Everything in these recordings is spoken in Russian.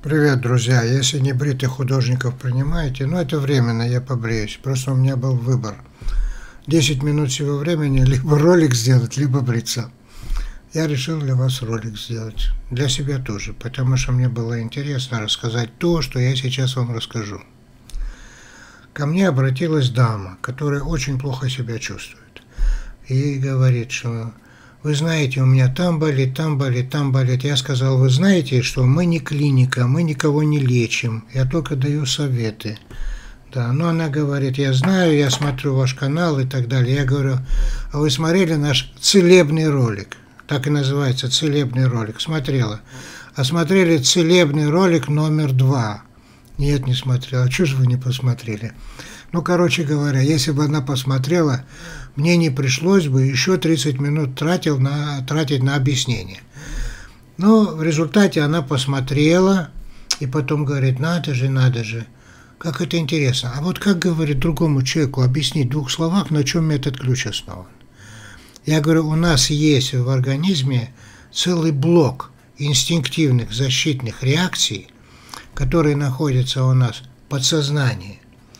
Привет, друзья! Если не бритых художников принимаете, это временно, я побреюсь. Просто у меня был выбор. 10 минут всего времени, либо ролик сделать, либо бриться. Я решил для вас ролик сделать. Для себя тоже, потому что мне было интересно рассказать то, что я сейчас вам расскажу. Ко мне обратилась дама, которая очень плохо себя чувствует. И говорит, что вы знаете, у меня там болит, там болит, там болит. Я сказал, вы знаете, что мы не клиника, мы никого не лечим, я только даю советы. Да, но она говорит, я знаю, я смотрю ваш канал и так далее. Я говорю, а вы смотрели наш целебный ролик? Так и называется, целебный ролик. Смотрела. А смотрели целебный ролик номер 2. Нет, не смотрела. А чего же вы не посмотрели? Короче говоря, если бы она посмотрела, мне не пришлось бы еще 30 минут тратить на объяснение. Но в результате она посмотрела и потом говорит, надо же, как это интересно. А вот как, говорит, другому человеку объяснить в 2 словах, на чем этот ключ основан? Я говорю, у нас есть в организме целый блок инстинктивных защитных реакций, которые находятся у нас в подсознании.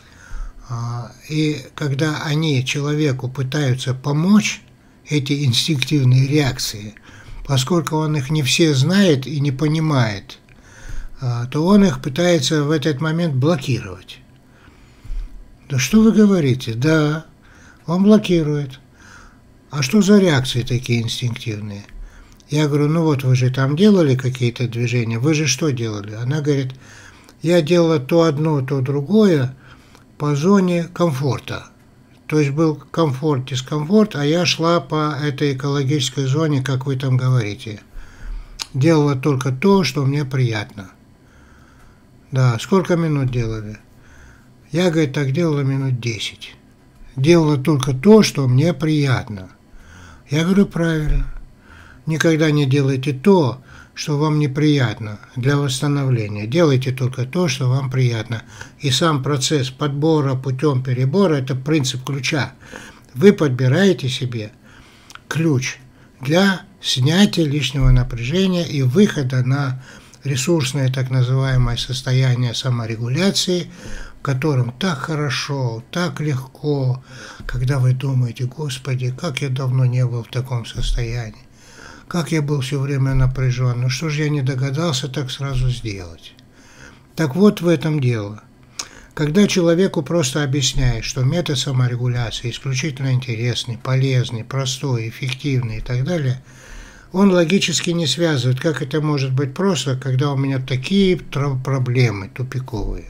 И когда они человеку пытаются помочь, эти инстинктивные реакции, поскольку он их не все знает и не понимает, то он их пытается в этот момент блокировать. Да что вы говорите? Да, он блокирует. А что за реакции такие инстинктивные? Я говорю, вот вы же там делали какие-то движения, вы же что делали? Она говорит, я делала то одно, то другое, по зоне комфорта. То есть был комфорт, дискомфорт, а я шла по этой экологической зоне, как вы там говорите. Делала только то, что мне приятно. Да, сколько минут делали? Я, говорит, так делала минут 10. Делала только то, что мне приятно. Я говорю, правильно. Никогда не делайте то, что вам неприятно для восстановления. Делайте только то, что вам приятно. И сам процесс подбора путем перебора – это принцип ключа. Вы подбираете себе ключ для снятия лишнего напряжения и выхода на ресурсное так называемое состояние саморегуляции, в котором так хорошо, так легко, когда вы думаете, Господи, как я давно не был в таком состоянии. Как я был все время напряжен, что же я не догадался так сразу сделать? Так вот в этом дело. Когда человеку просто объясняешь, что метод саморегуляции исключительно интересный, полезный, простой, эффективный и так далее, он логически не связывает, как это может быть просто, когда у меня такие проблемы тупиковые.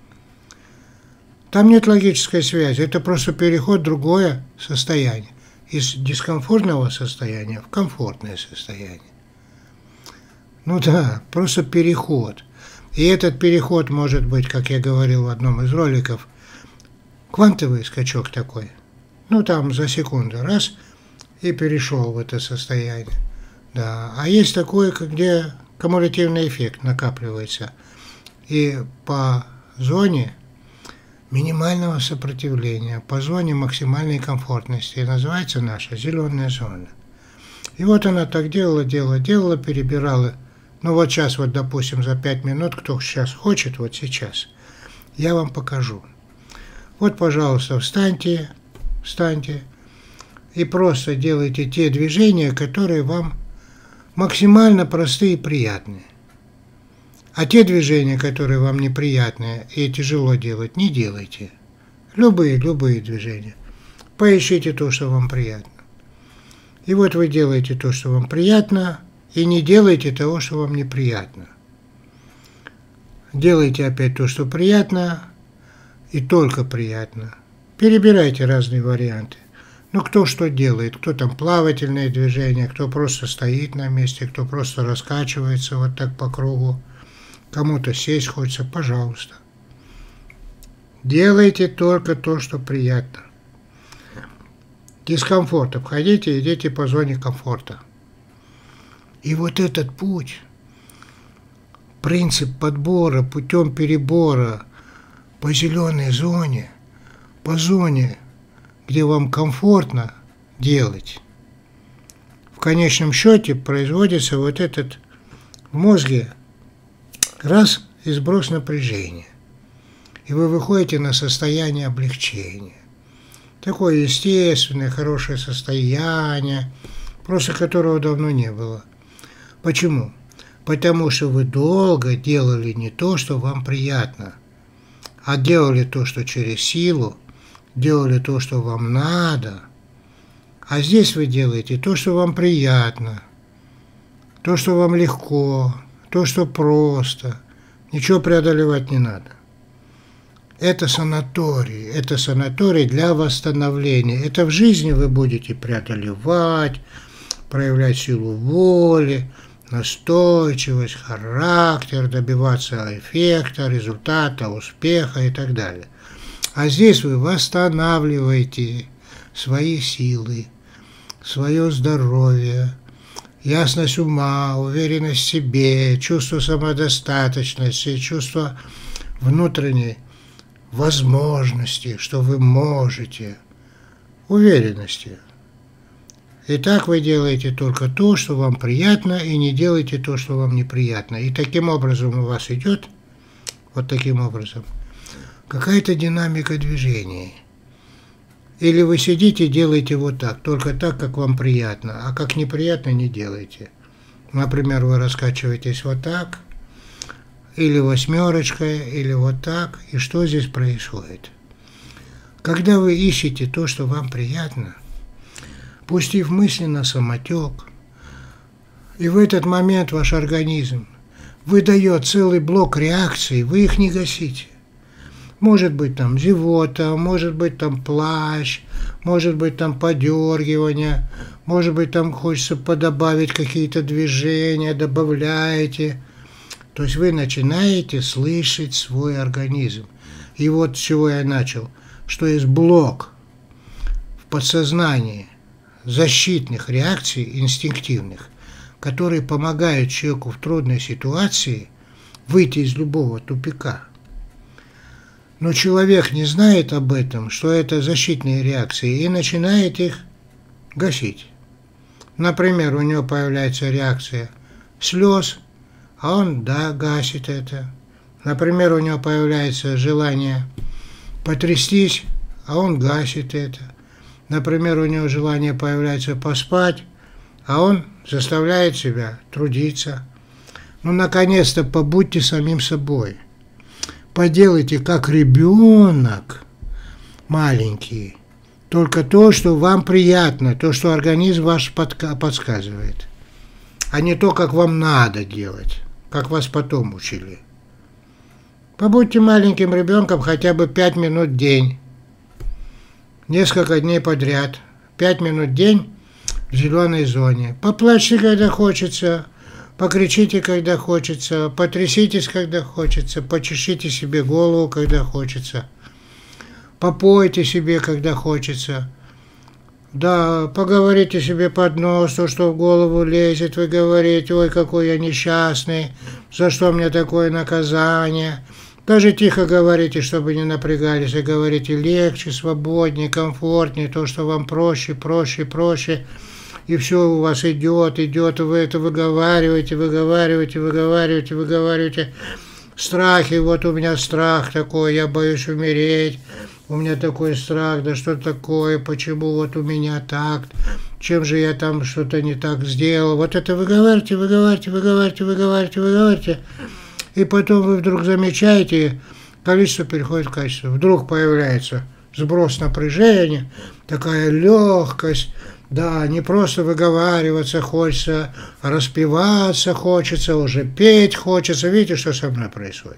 Там нет логической связи, это просто переход в другое состояние. Из дискомфортного состояния в комфортное состояние. Да, просто переход. И этот переход может быть, как я говорил в одном из роликов, квантовый скачок такой. Там за секунду раз и перешел в это состояние. Да. А есть такое, где кумулятивный эффект накапливается. И по зоне минимального сопротивления, по зоне максимальной комфортности. И называется наша зеленая зона. И вот она так делала, перебирала. Вот сейчас, допустим, за 5 минут, кто сейчас хочет, вот сейчас, я вам покажу. Вот, пожалуйста, встаньте, и просто делайте те движения, которые вам максимально простые и приятные. А те движения, которые вам неприятные и тяжело делать, не делайте. Любые движения. Поищите то, что вам приятно. И вот вы делаете то, что вам приятно, и не делайте того, что вам неприятно. Делайте опять то, что приятно, и только приятно. Перебирайте разные варианты. Кто что делает, кто там плавательные движения, кто просто стоит на месте, кто просто раскачивается вот так по кругу. Кому-то сесть хочется, пожалуйста. Делайте только то, что приятно. Дискомфорт обходите, идите по зоне комфорта. И вот этот путь, принцип подбора путем перебора по зеленой зоне, по зоне, где вам комфортно делать, в конечном счете производится вот этот в мозге Раз и сброс напряжения. И вы выходите на состояние облегчения. Такое естественное, хорошее состояние, просто которого давно не было. Почему? Потому что вы долго делали не то, что вам приятно, а делали то, что через силу, делали то, что вам надо. А здесь вы делаете то, что вам приятно, то, что вам легко, то, что просто. Ничего преодолевать не надо. Это санаторий для восстановления. Это в жизни вы будете преодолевать, проявлять силу воли, настойчивость, характер, добиваться эффекта, результата, успеха и так далее. А здесь вы восстанавливаете свои силы, свое здоровье, ясность ума, уверенность в себе, чувство самодостаточности, чувство внутренней возможности, что вы можете, уверенности. И так вы делаете только то, что вам приятно, и не делаете то, что вам неприятно. И таким образом у вас идет, вот таким образом, какая-то динамика движения. Или вы сидите и делаете вот так, только так, как вам приятно, а как неприятно не делайте. Например, вы раскачиваетесь вот так, или восьмерочкой, или вот так. И что здесь происходит? Когда вы ищете то, что вам приятно, пустив мысли на самотек, и в этот момент ваш организм выдает целый блок реакций, вы их не гасите. Может быть там зевота, может быть там плач, может быть там подергивание, может быть там хочется подобавить какие-то движения, добавляете. То есть вы начинаете слышать свой организм. И вот с чего я начал, что есть блок в подсознании защитных реакций инстинктивных, которые помогают человеку в трудной ситуации выйти из любого тупика. Но человек не знает об этом, что это защитные реакции, и начинает их гасить. Например, у него появляется реакция слез, а он, да, гасит это. Например, у него появляется желание потрястись, а он гасит это. Например, у него желание появляется поспать, а он заставляет себя трудиться. Ну, наконец-то, побудьте самим собой. Поделайте как ребенок маленький, только то, что вам приятно, то, что организм ваш подсказывает, а не то, как вам надо делать, как вас потом учили. Побудьте маленьким ребенком хотя бы 5 минут в день, несколько дней подряд, 5 минут в день в зеленой зоне. Поплачьте, когда хочется, покричите, когда хочется, потряситесь, когда хочется, почешите себе голову, когда хочется, попойте себе, когда хочется. Да, поговорите себе под нос, то, что в голову лезет, вы говорите: ой, какой я несчастный, за что мне такое наказание. Даже тихо говорите, чтобы не напрягались, и говорите легче, свободнее, комфортнее, то, что вам проще, проще, проще. И все у вас идет, вы это выговариваете. Страхи, вот у меня страх такой, я боюсь умереть, у меня такой страх, да что такое, почему вот у меня так, чем же я там что-то не так сделал. Вот это выговаривайте. И потом вы вдруг замечаете, количество переходит в качество. Вдруг появляется сброс напряжения, такая легкость. Да, не просто выговариваться хочется, а распеваться хочется, уже петь хочется. Видите, что со мной происходит?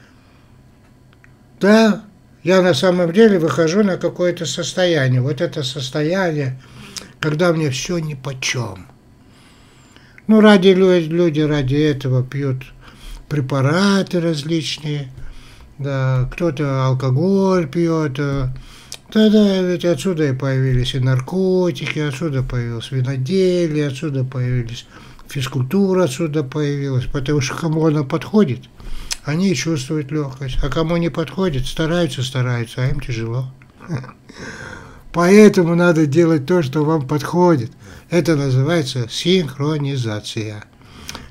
Да, я на самом деле выхожу на какое-то состояние. Вот это состояние, когда мне все нипочем. Ну, люди ради этого пьют препараты различные, да, кто-то алкоголь пьет. Да, ведь отсюда и появились и наркотики, отсюда появилось виноделие, отсюда появились физкультура, отсюда появилась, потому что кому она подходит, они чувствуют легкость, а кому не подходит, стараются, а им тяжело. Поэтому надо делать то, что вам подходит. Это называется синхронизация.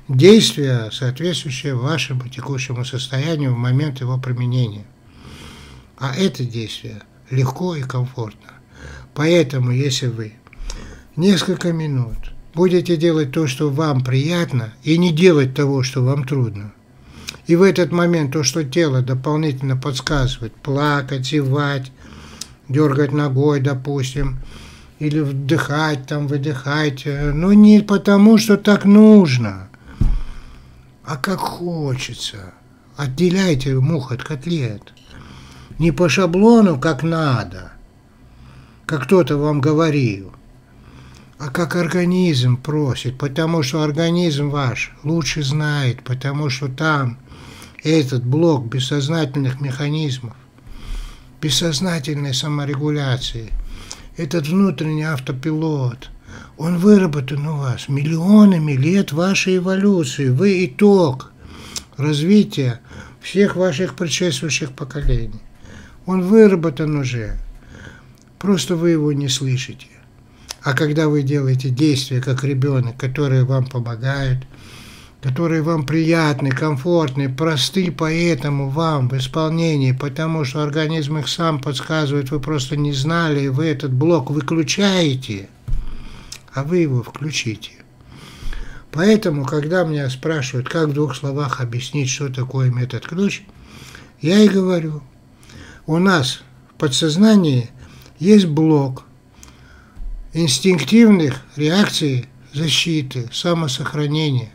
действие, соответствующее вашему текущему состоянию в момент его применения. А это действие легко и комфортно. Поэтому, если вы несколько минут будете делать то, что вам приятно, и не делать того, что вам трудно, и в этот момент то, что тело дополнительно подсказывает, плакать, зевать, дергать ногой, допустим, или вдыхать, там, выдыхать, но не потому, что так нужно, а как хочется. Отделяйте мух от котлет. Не по шаблону, как надо, как кто-то вам говорил, а как организм просит, потому что организм ваш лучше знает, потому что там этот блок бессознательных механизмов, бессознательной саморегуляции, этот внутренний автопилот, он выработан у вас миллионами лет вашей эволюции. Вы итог развития всех ваших предшествующих поколений. Он выработан уже, просто вы его не слышите. А когда вы делаете действия, как ребенок, которые вам помогают, которые вам приятны, комфортны, просты поэтому вам в исполнении, потому что организм их сам подсказывает, вы просто не знали, и вы этот блок выключаете, а вы его включите. Поэтому, когда меня спрашивают, как в 2 словах объяснить, что такое метод ключ, я и говорю, у нас в подсознании есть блок инстинктивных реакций защиты, самосохранения,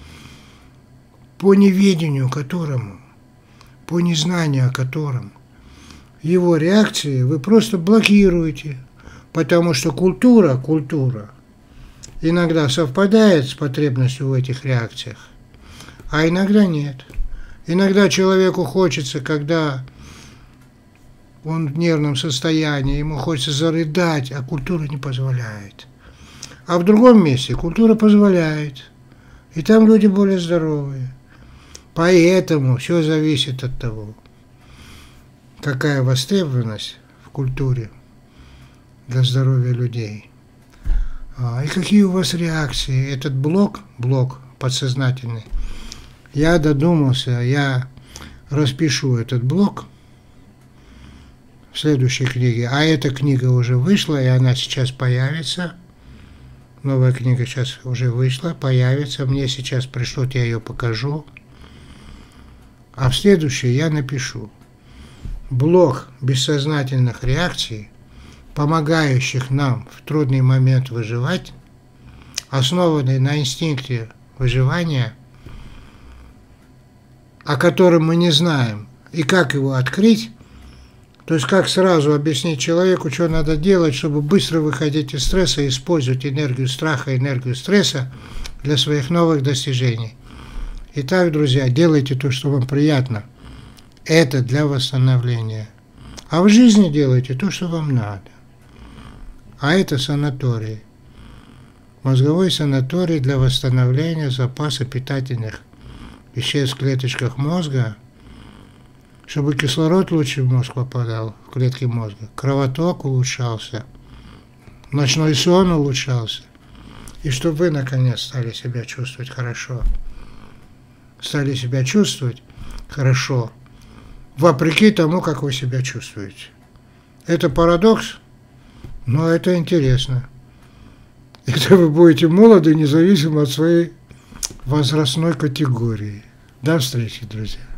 по неведению которому, по незнанию о котором, его реакции вы просто блокируете, потому что культура иногда совпадает с потребностью в этих реакциях, а иногда нет. Иногда человеку хочется, когда он в нервном состоянии, ему хочется зарыдать, а культура не позволяет. А в другом месте культура позволяет, и там люди более здоровые. Поэтому все зависит от того, какая востребованность в культуре для здоровья людей. И какие у вас реакции. Этот блок подсознательный, я додумался, я распишу этот блок в следующей книге. А эта книга уже вышла, и она сейчас появится. Новая книга сейчас уже вышла, появится. Мне сейчас пришлют, я ее покажу. А в следующей я напишу блок бессознательных реакций, помогающих нам в трудный момент выживать, основанный на инстинкте выживания, о котором мы не знаем, и как его открыть, то есть как сразу объяснить человеку, что надо делать, чтобы быстро выходить из стресса и использовать энергию страха, энергию стресса для своих новых достижений. Итак, друзья, делайте то, что вам приятно. Это для восстановления. А в жизни делайте то, что вам надо. А это санаторий. Мозговой санаторий для восстановления запаса питательных веществ в клеточках мозга, чтобы кислород лучше в мозг попадал, в клетки мозга, кровоток улучшался, ночной сон улучшался, и чтобы вы, наконец, стали себя чувствовать хорошо. Стали себя чувствовать хорошо, вопреки тому, как вы себя чувствуете. Это парадокс, но это интересно. Это вы будете молоды, независимо от своей возрастной категории. До встречи, друзья.